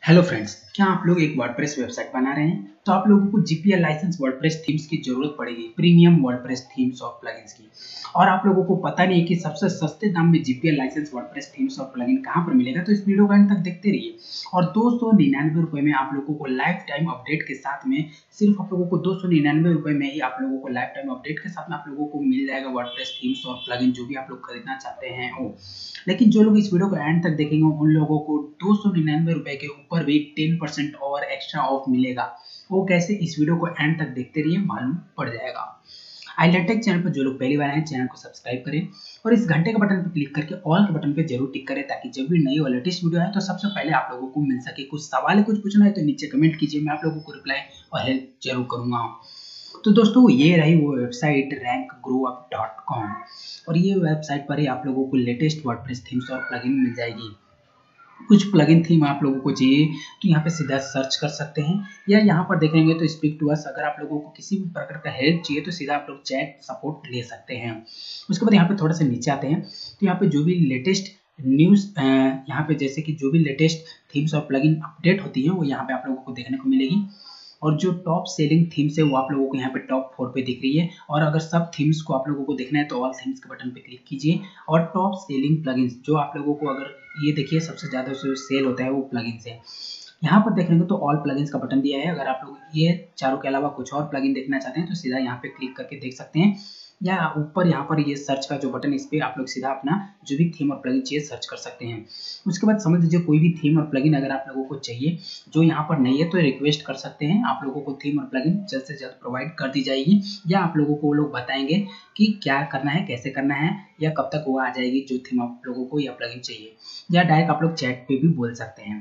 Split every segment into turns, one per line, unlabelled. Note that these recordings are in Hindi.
हेलो फ्रेंड्स, क्या आप लोग एक वर्डप्रेस वेबसाइट बना रहे हैं? तो आप लोगों को जीपीएल लाइसेंस वर्डप्रेस थीम्स की जरूरत पड़ेगी, प्रीमियम वर्डप्रेस थीम्स और प्लगइन्स की। और आप लोगों को पता नहीं है कि सबसे सस्ते दाम में जीपीएल लाइसेंस वर्डप्रेस थीम्स और प्लगइन कहां पर मिलेगा, तो इस वीडियो को अंत तक देखते रहिए। और 299 रुपए में आप लोगों को लाइफ टाइम अपडेट के साथ में, सिर्फ आप लोगों को 299 रुपए में ही आप लोगों को लाइफ टाइम अपडेट के साथ में आप लोगों को मिल जाएगा वर्डप्रेस थीम्स और प्लगइन, जो भी आप लोग खरीदना चाहते हैं वो। लेकिन जो लोग इस वीडियो को एंड तक देखेंगे उन लोगों को 299 रुपए के ऊपर भी 10% और एक्स्ट्रा ऑफ मिलेगा। वो कैसे, इस वीडियो को एंड तक देखते रहिए, मालूम पड़ जाएगा। iLearnTech चैनल पर जो लोग पहली बार आए चैनल को सब्सक्राइब करें और इस घंटे के बटन पर क्लिक करके ऑल के बटन पे जरूर टिक करें, ताकि जब भी नई और लेटेस्ट वीडियो आए तो सबसे पहले आप लोगों को मिल सके। कुछ सवाल है, कुछ पूछना है तो नीचे कमेंट कीजिए, मैं आप लोगों को रिप्लाई और हेल्प जरूर करूंगा। तो दोस्तों, ये रही वो वेबसाइट rankgrowup.com और ये वेबसाइट पर ही आप लोगों को लेटेस्ट वर्डप्रेस थीम्स और प्लगइन मिल जाएगी। कुछ प्लगइन थीम आप लोगों को चाहिए तो यहाँ पे सीधा सर्च कर सकते हैं, या यहाँ पर देखेंगे तो स्पीक टू अस। अगर आप लोगों को किसी भी प्रकार का हेल्प चाहिए तो सीधा आप लोग चैट सपोर्ट ले सकते हैं। उसके बाद यहाँ पे थोड़ा सा नीचे आते हैं तो यहाँ पे जो भी लेटेस्ट न्यूज़, यहाँ पे जैसे कि जो भी लेटेस्ट थीम्स और प्लगइन अपडेट होती है वो यहाँ पे आप लोगों को देखने को मिलेगी। और जो टॉप सेलिंग थीम्स है वो आप लोगों को यहाँ पे टॉप 4 पे दिख रही है। और अगर सब थीम्स को आप लोगों को देखना है तो ऑल थीम्स के बटन पे क्लिक कीजिए। और टॉप सेलिंग प्लगइन्स जो आप लोगों को, अगर ये देखिए सबसे ज़्यादा जो सेल होता है वो प्लगइन्स है। यहाँ पर देखने को तो ऑल प्लगइन्स का बटन दिया है। अगर आप लोग ये चारों के अलावा कुछ और प्लगइन देखना चाहते हैं तो सीधा यहाँ पे क्लिक करके देख सकते हैं, या ऊपर यहाँ पर ये सर्च का जो बटन, इस पे आप लोग सीधा अपना जो भी थीम और प्लगइन चाहिए सर्च कर सकते हैं। उसके बाद समझ लीजिए कोई भी थीम और प्लगइन अगर आप लोगों को चाहिए जो यहाँ पर नहीं है तो रिक्वेस्ट कर सकते हैं, आप लोगों को थीम और प्लगइन जल्द से जल्द प्रोवाइड कर दी जाएगी, या आप लोगों को वो लोग बताएंगे कि क्या करना है, कैसे करना है, या कब तक वो आ जाएगी जो थीम आप लोगों को या प्लगइन चाहिए। या डायरेक्ट आप लोग चैट पे भी बोल सकते हैं।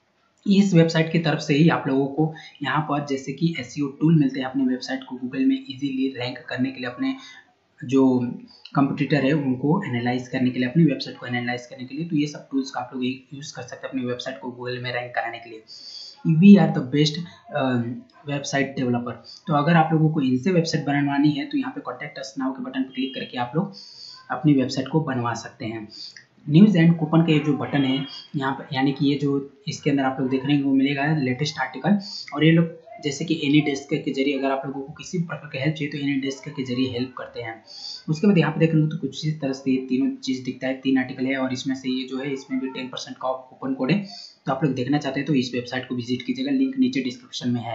इस वेबसाइट की तरफ से ही आप लोगों को यहाँ पर जैसे कि एसईओ टूल मिलते हैं अपनी वेबसाइट को गूगल में इजीली रैंक करने के लिए, अपने जो कंपटीटर है उनको एनालाइज करने के लिए, अपनी वेबसाइट को एनालाइज करने के लिए। तो ये सब टूल्स का आप लोग यूज़ कर सकते हैं अपनी वेबसाइट को गूगल में रैंक कराने के लिए। We are the best website developer. तो अगर आप लोगों को इनसे वेबसाइट बनवानी है तो यहाँ पे कॉन्टैक्ट अस नाउ के बटन पर क्लिक करके आप लोग अपनी वेबसाइट को बनवा सकते हैं। न्यूज़ एंड कूपन का ये जो बटन है यहाँ पर, यानी कि ये जो इसके अंदर आप लोग देख रहे हैं वो मिलेगा लेटेस्ट आर्टिकल। और ये लोग जैसे कि एनी डेस्क के जरिए अगर आप लोगों को किसी भी प्रकार का हेल्प चाहिए तो एनी डेस्क के जरिए हेल्प करते हैं। उसके बाद यहाँ पे देख रहे हो तो कुछ इस तरह से ये तीनों चीज़ दिखता है, 3 आर्टिकल है और इसमें से ये जो है इसमें भी 10% का कूपन कोड है। तो आप लोग देखना चाहते हैं तो इस वेबसाइट को विजिट कीजिएगा, लिंक नीचे डिस्क्रिप्शन में है।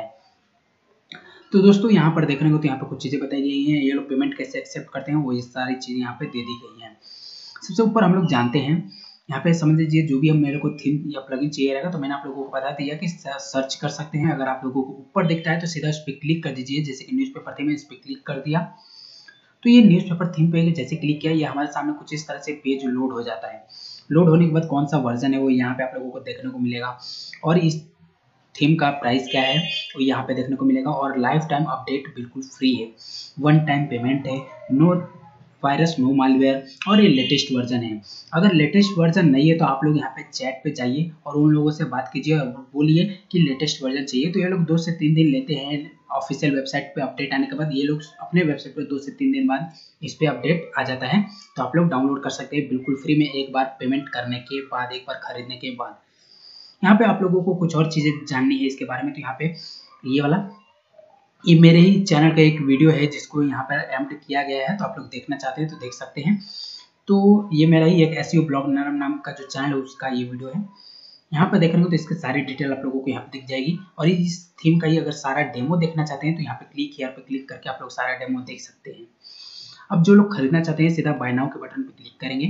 तो दोस्तों यहाँ पर देख रहे हो तो यहाँ पर कुछ चीज़ें बताई गई हैं, ये लोग पेमेंट कैसे एक्सेप्ट करते हैं वो ये सारी चीज़ें यहाँ पे दे दी गई हैं। सबसे ऊपर हम लोग जानते हैं, यहाँ पे समझ लीजिए जो भी हम मेरे को थीम या प्लगइन चाहिए रहेगा तो मैंने आप लोगों को बता दिया कि सर्च कर सकते हैं। अगर आप लोगों को ऊपर दिखता है तो सीधा उस पर क्लिक कर दीजिए, जैसे कि न्यूज़पेपर थीम है इस पर क्लिक कर दिया तो ये न्यूज़पेपर थीम पे जैसे क्लिक किया ये हमारे सामने कुछ इस तरह से पेज लोड हो जाता है। लोड होने के बाद कौन सा वर्जन है वो यहाँ पे आप लोगों को देखने को मिलेगा, और इस थीम का प्राइस क्या है वो यहाँ पे देखने को मिलेगा। और लाइफ टाइम अपडेट बिल्कुल फ्री है, 1 टाइम पेमेंट है, नो वायरस नो मालवेयर, और ये लेटेस्ट वर्जन है। अगर लेटेस्ट वर्जन नहीं है तो आप लोग यहाँ पे चैट पे जाइए और उन लोगों से बात कीजिए और बोलिए कि लेटेस्ट वर्जन चाहिए। तो ये लोग 2 से 3 दिन लेते हैं ऑफिशियल वेबसाइट पे अपडेट आने के बाद। ये लोग अपने वेबसाइट पे 2 से 3 दिन बाद इस पे अपडेट आ जाता है, तो आप लोग डाउनलोड कर सकते हैं बिल्कुल फ्री में, एक बार पेमेंट करने के बाद, एक बार खरीदने के बाद। यहाँ पे आप लोगों को कुछ और चीज़ें जाननी है इसके बारे में तो यहाँ पे ये वाला, ये मेरे ही चैनल का एक वीडियो है जिसको यहाँ पर एम्प्ट किया गया है, तो आप लोग देखना चाहते हैं तो देख सकते हैं। तो ये मेरा ही एक एसईओ ब्लॉग नाम का जो चैनल है उसका ये वीडियो है। यहाँ पर देख रहे हो तो इसकी सारी डिटेल आप लोगों को यहाँ पे दिख जाएगी। और इस थीम का ही अगर सारा डेमो देखना चाहते हैं तो यहाँ पे क्लिक हियर पे क्लिक करके आप लोग सारा डेमो देख सकते हैं। अब जो लोग खरीदना चाहते हैं सीधा बाय नाउ के बटन पे क्लिक करेंगे,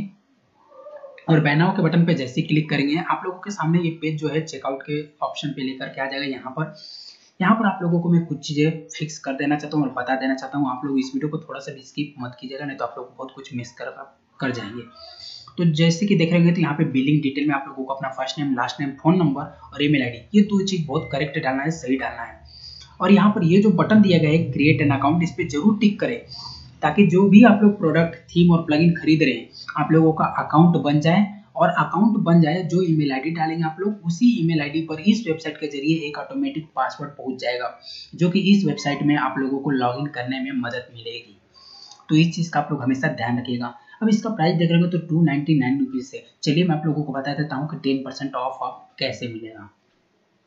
और बाय नाउ के बटन पे जैसे ही क्लिक करेंगे आप लोगों के सामने ये पेज जो है चेकआउट के ऑप्शन पे लेकर के आ जाएगा। यहाँ पर आप लोगों को मैं कुछ चीज़ें फिक्स कर देना चाहता हूँ और बता देना चाहता हूँ। आप लोग इस वीडियो को थोड़ा सा भी स्किप मत कीजिएगा, नहीं तो आप लोग बहुत कुछ मिस कर जाएंगे। तो जैसे कि देख रहे हैं तो यहाँ पे बिलिंग डिटेल में आप लोगों को अपना first name, last name, phone number और ईमेल आईडी, ये 2 चीज़ बहुत करेक्ट डालना है, सही डालना है। और यहाँ पर ये जो बटन दिया गया है क्रिएट एन अकाउंट, इस पर जरूर टिक करें, ताकि जो भी आप लोग प्रोडक्ट, थीम और प्लगइन खरीद रहे हैं आप लोगों का अकाउंट बन जाए। और अकाउंट बन जाए, जो ईमेल आईडी डालेंगे आप लोग उसी ईमेल आईडी पर इस वेबसाइट के जरिए एक ऑटोमेटिक पासवर्ड पहुंच जाएगा, जो कि इस वेबसाइट में आप लोगों को लॉगिन करने में मदद मिलेगी। तो इस चीज़ का आप लोग हमेशा ध्यान रखिएगा। अब इसका प्राइस देख रहे हो तो 299 रुपीज़ है। चलिए मैं आप लोगों को बता देता हूँ कि 10% ऑफ कैसे मिलेगा।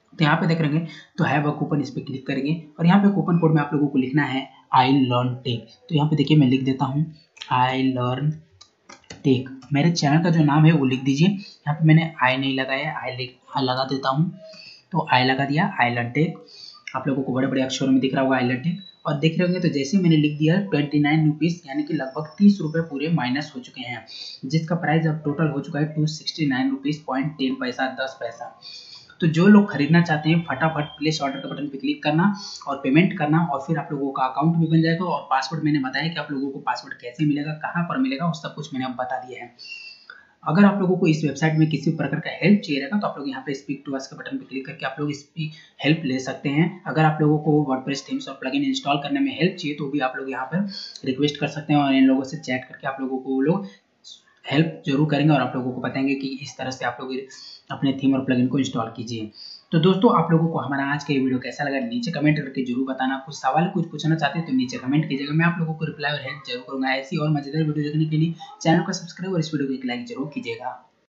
तो यहाँ पे देख रहे तो हैव अ कूपन, इस पर क्लिक करेंगे और यहाँ पे कूपन कोड में आप लोगों को लिखना है आई लर्न टेक। तो यहाँ पे देखिए मैं लिख देता हूँ आई लर्न टेक। मेरे चैनल का जो नाम है वो लिख दीजिए। यहाँ पे मैंने आई नहीं लगाया, आई लगा देता हूँ। तो आई लगा दिया, आई लर्न टेक। आप लोगों को बड़े बड़े अक्षरों में दिख रहा होगा आई लर्न टेक। और देख रहे होंगे तो जैसे मैंने लिख दिया 29 रुपीज़, यानी कि लगभग 30 रुपये पूरे माइनस हो चुके हैं, जिसका प्राइस अब टोटल हो चुका है 269 रुपीज़ 10 पैसा 10 पैसा। तो जो लोग खरीदना चाहते हैं फटाफट प्लेस ऑर्डर के बटन पे क्लिक करना और पेमेंट करना, और फिर आप लोगों का अकाउंट भी बन जाएगा। और पासवर्ड मैंने बताया कि आप लोगों को पासवर्ड कैसे मिलेगा, कहाँ पर मिलेगा, उस सब कुछ मैंने अब बता दिया है। अगर आप लोगों को इस वेबसाइट में किसी प्रकार का हेल्प चाहिए रहेगा तो आप लोग यहाँ पे स्पीक टू अस के बटन पे क्लिक करके आप लोग इसकी हेल्प ले सकते हैं। अगर आप लोगों को वर्डप्रेस थीम्स और प्लगइन इंस्टॉल करने में हेल्प चाहिए तो भी आप लोग यहाँ पर रिक्वेस्ट कर सकते हैं और इन लोगों से चैट करके आप लोगों को वो लोग हेल्प जरूर करेंगे और आप लोगों को बताएंगे कि इस तरह से आप लोग अपने थीम और प्लगइन को इंस्टॉल कीजिए। तो दोस्तों आप लोगों को हमारा आज का ये वीडियो कैसा लगा नीचे कमेंट करके जरूर बताना। कुछ सवाल कुछ पूछना चाहते हैं तो नीचे कमेंट कीजिएगा, मैं आप लोगों को रिप्लाई और हेल्प जरूर करूंगा। ऐसी और मजेदार वीडियो देखने के लिए चैनल को सब्सक्राइब और इस वीडियो को एक लाइक जरूर कीजिएगा।